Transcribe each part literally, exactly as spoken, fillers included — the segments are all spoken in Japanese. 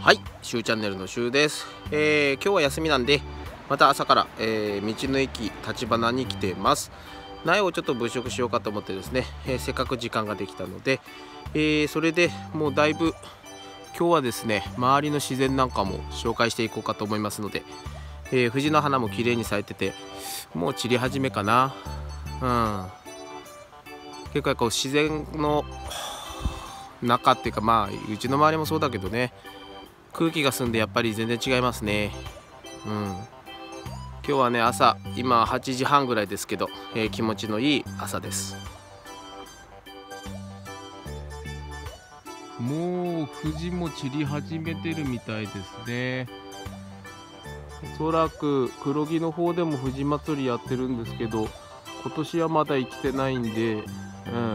はい、しゅうチャンネルのしゅうです。えー、今日は休みなんで、また朝から、えー、道の駅立花に来てます。苗をちょっと物色しようかと思ってですね、えー、せっかく時間ができたので、えー、それでもうだいぶ今日はですね、周りの自然なんかも紹介していこうかと思いますので、えー、藤の花も綺麗に咲いてて、もう散り始めかな。うん。結構こう自然の中っていうか、まあうちの周りもそうだけどね、空気が澄んでやっぱり全然違いますね。うん。今日はね、朝今はちじはんぐらいですけど、えー、気持ちのいい朝です。もう藤も散り始めてるみたいですね。おそらく黒木の方でも藤祭りやってるんですけど、今年はまだ生きてないんで、うん、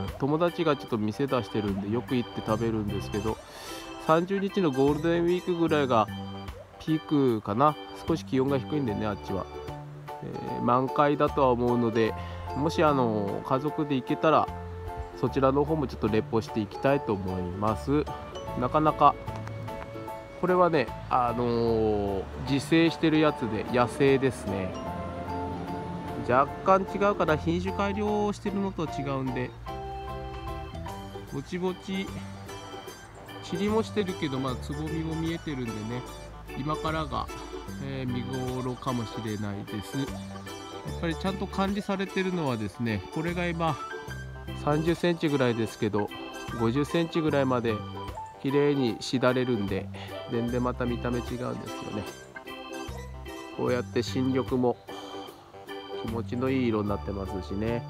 友達がちょっと店出してるんでよく行って食べるんですけど、さんじゅうにちのゴールデンウィークぐらいがピークかな。少し気温が低いんでね、あっちは、えー、満開だとは思うので、もしあの家族で行けたらそちらの方もちょっとレポしていきたいと思います。なかなかこれはね、あのー、自生してるやつで野生ですね。若干違うかな、品種改良してるのとは違うんで、ぼちぼち塵もしてるけど、まだつぼみも見えてるんでね、今からが、えー、見頃かもしれないです。やっぱりちゃんと管理されてるのはですね、これが今さんじゅっセンチぐらいですけど、ごじゅっセンチぐらいまで綺麗にしだれるんで、全然また見た目違うんですよね。こうやって新緑も気持ちのいい色になってますしね。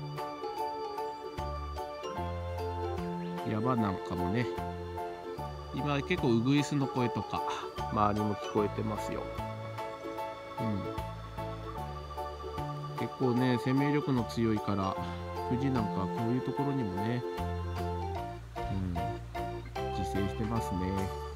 山なんかもね、今結構ウグイスの声とか周りも聞こえてますよ。うん、結構ね、生命力の強いから藤なんかこういうところにもね、うん、自生してますね。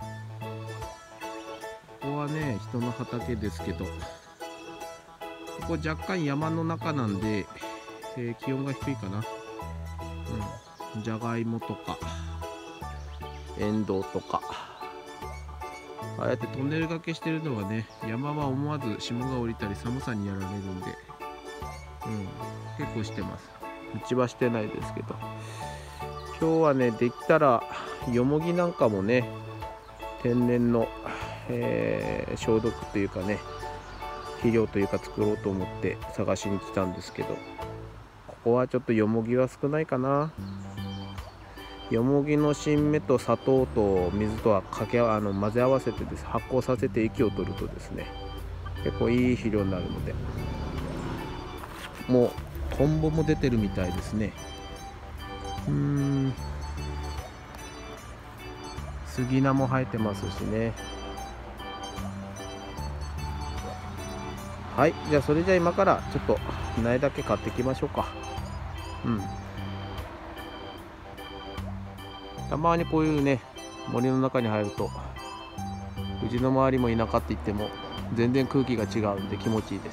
ここはね、人の畑ですけど、ここ若干山の中なんで、えー、気温が低いかな。うん、じゃがいもとかエンドウとか、ああやってトンネル掛けしてるのはね、山は思わず霜が降りたり寒さにやられるんで、うん、結構してます。うちはしてないですけど、今日はね、できたらよもぎなんかもね、天然の、えー、消毒というかね、肥料というか作ろうと思って探しに来たんですけど、ここはちょっとよもぎは少ないかな。よもぎの新芽と砂糖と水とはかけあの混ぜ合わせてです、発酵させて液を取るとですね、結構いい肥料になるので、もうトンボも出てるみたいですね。うーん、杉菜も生えてますしね。はい、じゃあそれじゃあ今からちょっと苗だけ買ってきましょうか。うん、たまにこういうね、森の中に入ると、うちの周りも田舎って言っても全然空気が違うんで気持ちいいです。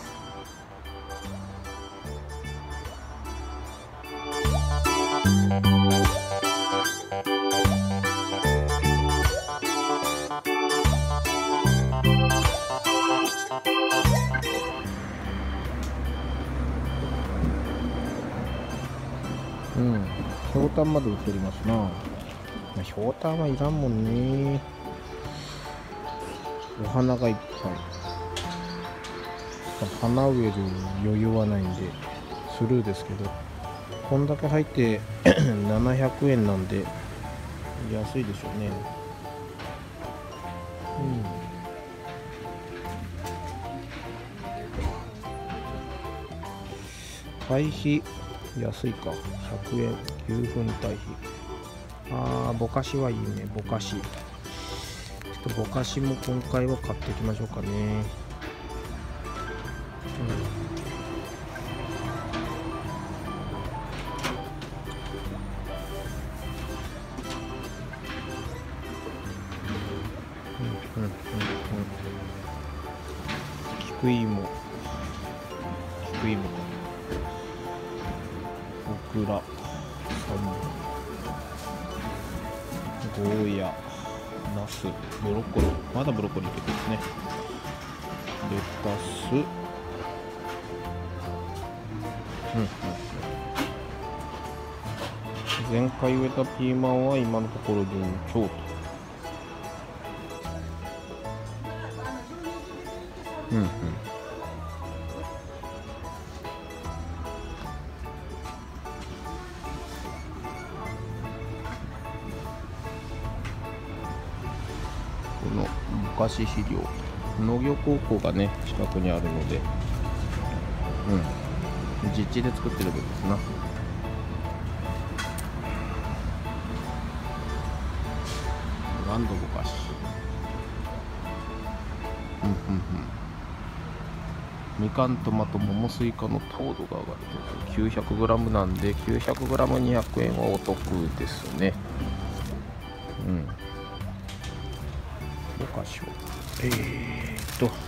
うん、ひょうたんまで映りますな。ひょうたんはいらんもんね。お花がいっぱい。花植える余裕はないんでスルーですけど、こんだけ入ってななひゃくえんなんで安いでしょうね。うん、堆肥安いか、ひゃくえん、牛糞堆肥。あー、ぼかしはいいね、ぼかし。ちょっとぼかしも今回は買っていきましょうかね。うん、うんうんうん、菊芋、菊芋か、オクラ、サンゴーヤ、 ナス、ブロッコリー、まだブロッコリーいけてですね。レタス、うんうん、前回植えたピーマンは今のところ順調と。うんうん。この昔肥料、農業高校がね近くにあるので、うん、実地で作ってる分ですな。ランドぼかし、うんうんうん。みかん、トマト、桃、スイカの糖度が上がってる。 きゅうひゃくグラム なんで きゅうひゃくグラムにひゃくえんはお得ですね。うん。ぼかしをえーっと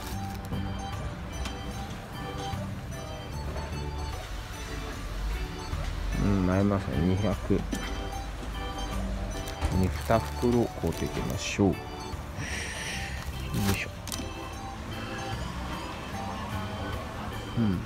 うん悩みますね。にひゃくにに袋買うていきましょう。よいしょ。うんうんうん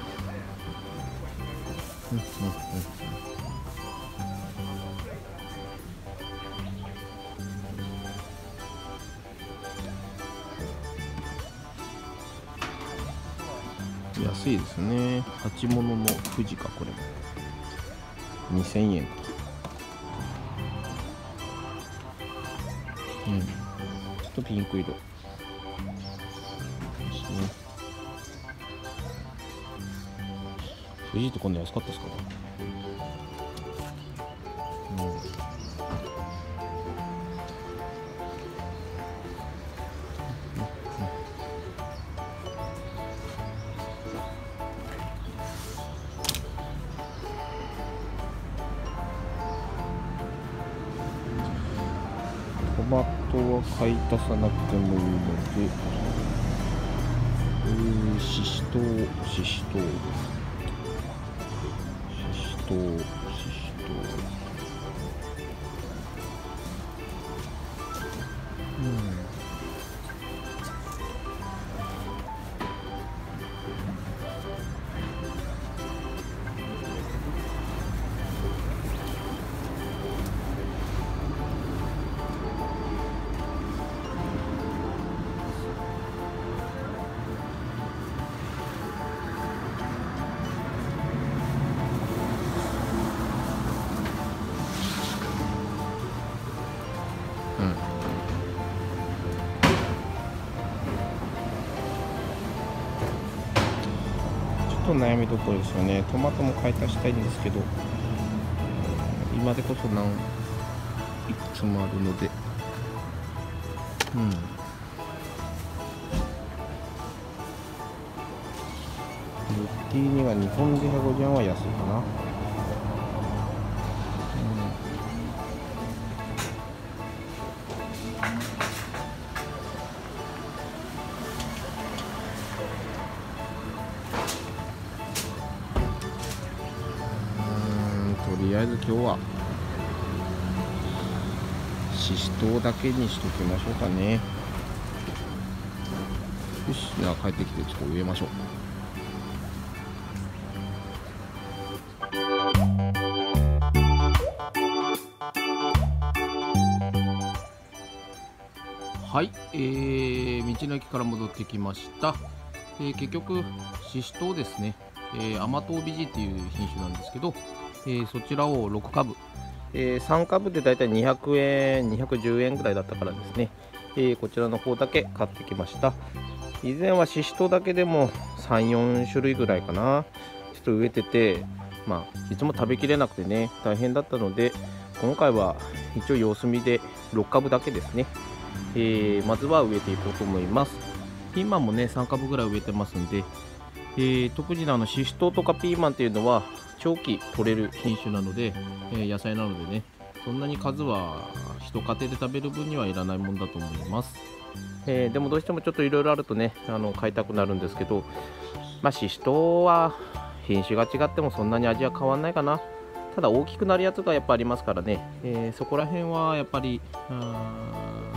うん。安いですね。鉢物の富士か、これもにせんえんか。うん、ちょっとピンク色ですね。富士って今度安かったですかね。トマトは買い足さなくてもいいので、うーししとう、ししとう、ししとう、ししとう、うん。ちょっと悩みどころですよね。トマトも買い足したいんですけど、今でこそ何いくつもあるので、うん。ルッティーニが日本でひゃくごじゅうえんは安いかな。うん、とりあえず今日はししとうだけにしときましょうかね。よし、じゃあ帰ってきてちょっと植えましょう。はい、えー、道の駅から戻ってきました。えー、結局ししとうですね、えー、甘党美人っていう品種なんですけど、えー、そちらをろくかぶ、えー、さんかぶでだいたいにひゃくえんにひゃくじゅうえんぐらいだったからですね、えー、こちらの方だけ買ってきました。以前はししとうだけでもさん、よんしゅるいぐらいかな、ちょっと植えてて、まあいつも食べきれなくてね大変だったので、今回は一応様子見でろっかぶだけですね、えー、まずは植えていこうと思います。ピーマンもねさんかぶぐらい植えてますんで、えー、特にあのししとうとかピーマンっていうのは長期取れる品種なので、えー、野菜なのでね、そんなに数は一家庭で食べる分にはいらないもんだと思います。えー、でもどうしてもちょっといろいろあるとね、あの買いたくなるんですけど、まあししとうは品種が違ってもそんなに味は変わんないかな。ただ大きくなるやつがやっぱありますからね、えー、そこら辺はやっぱり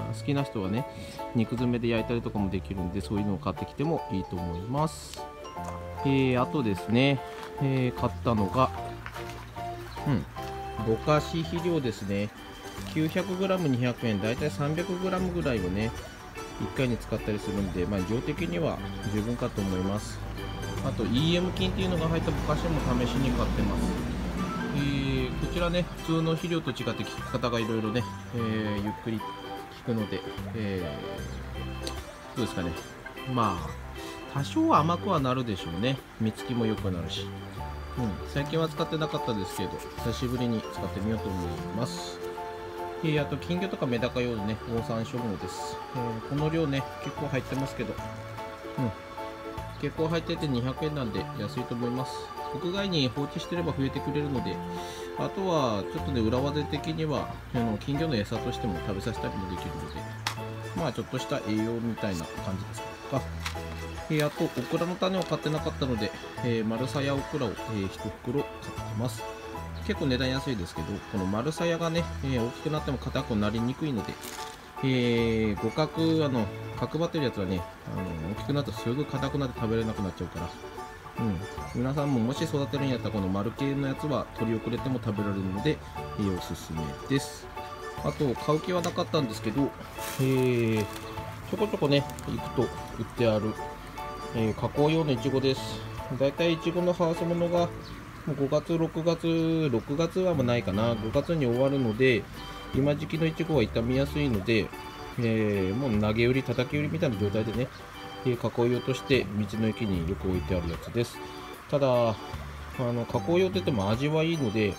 好きな人はね肉詰めで焼いたりとかもできるんで、そういうのを買ってきてもいいと思います。えー、あとですね、えー、買ったのがうんぼかし肥料ですね。 きゅうひゃくグラムにひゃくえん、だいたい さんびゃくグラム ぐらいをねいっかいに使ったりするんで、まあ、量的には十分かと思います。あと イーエム 菌っていうのが入ったぼかしも試しに買ってます。えー、こちらね普通の肥料と違って効き方がいろいろね、えー、ゆっくり効くので、えー、どうですかね、まあ多少は甘くはなるでしょうね。実つきも良くなるし、うん、最近は使ってなかったですけど久しぶりに使ってみようと思います。えー、あと金魚とかメダカ用のねオオサンショウウオです。えー、この量ね結構入ってますけど、うん、結構入っててにひゃくえんなんで安いと思います。屋外に放置してれば増えてくれるので、あとはちょっとね裏技的にはあの金魚の餌としても食べさせたりもできるので、まあちょっとした栄養みたいな感じですか。えー、あとオクラの種を買ってなかったので、えー、丸さやオクラを、えー、いち袋買ってます。結構値段安いですけど、この丸さやがね、えー、大きくなっても硬くなりにくいので、えー、互角あの角張ってるやつはね、あの大きくなるとすぐ硬くなって食べれなくなっちゃうから、うん、皆さんももし育てるんやったらこの丸系のやつは取り遅れても食べられるので、えー、おすすめです。あと買う気はなかったんですけど、えー、ちょこちょこね行くと売ってある、えー、加工用のいちごです。だいたいいちごのハウスものがごがつろくがつろくがつはもうないかな、ごがつに終わるので、今時期のいちごは傷みやすいので、えー、もう投げ売り叩き売りみたいな状態でね、えー、加工用として道の駅によく置いてあるやつです。ただあの加工用って言っても味はいいので、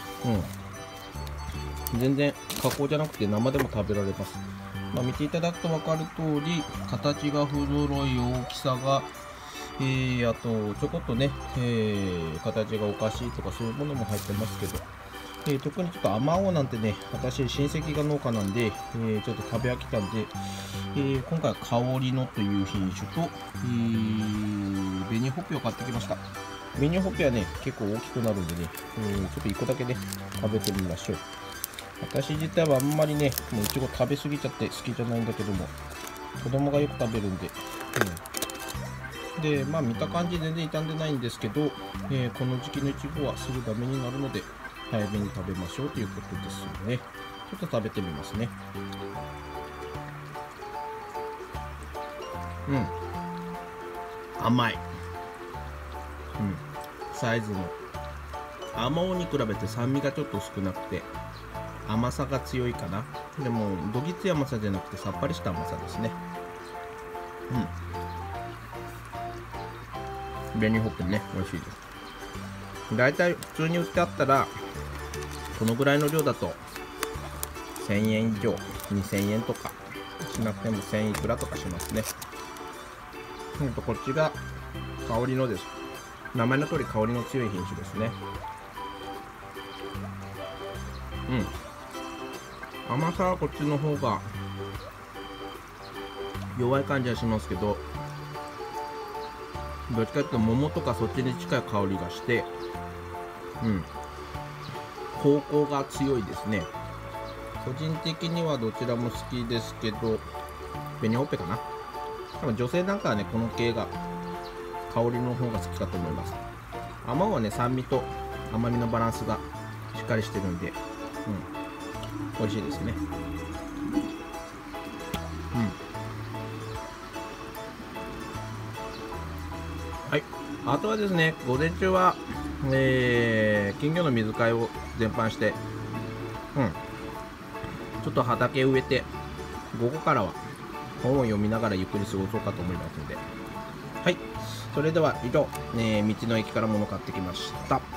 うん、全然加工じゃなくて生でも食べられます。まあ、見ていただくと分かる通り形が不揃い、大きさがえー、あとちょこっとね、えー、形がおかしいとかそういうものも入ってますけど、えー、特にちょっとあまおうなんてね、私親戚が農家なんで、えー、ちょっと食べ飽きたんで、えー、今回は香りのという品種と、えー、紅ほっぺを買ってきました。紅ほっぺはね結構大きくなるんでね、えー、ちょっといっこだけね食べてみましょう。私自体はあんまりねもういちご食べ過ぎちゃって好きじゃないんだけども、子供がよく食べるんで、うん、でまあ見た感じ全然傷んでないんですけど、えー、この時期のいちごはすぐダメになるので早めに食べましょうということですよね。ちょっと食べてみますね。うん、甘い、うん、サイズのあまおうに比べて酸味がちょっと少なくて甘さが強いかな。でもどぎつい甘さじゃなくてさっぱりした甘さですね。うん、紅ほっぺね美味しいです。だいたい普通に売ってあったらこのぐらいの量だとせんえん以上、にせんえんとかしなくてもせんいくらとかしますね。うんとこっちが香りのです。名前の通り香りの強い品種ですね。うん、甘さはこっちの方が弱い感じはしますけど、どっちかというと桃とかそっちに近い香りがして、うん、方向が強いですね。個人的にはどちらも好きですけど、紅ほっぺかな。多分女性なんかはねこの系が香りの方が好きかと思います。あまおうはね酸味と甘みのバランスがしっかりしてるんで、うん、美味しいですね。うん、はい、あとはですね午前中は、えー、金魚の水替えを全般して、うん、ちょっと畑植えて午後からは本を読みながらゆっくり過ごそうかと思いますので、はい、それでは以上、えー、道の駅から物買ってきました。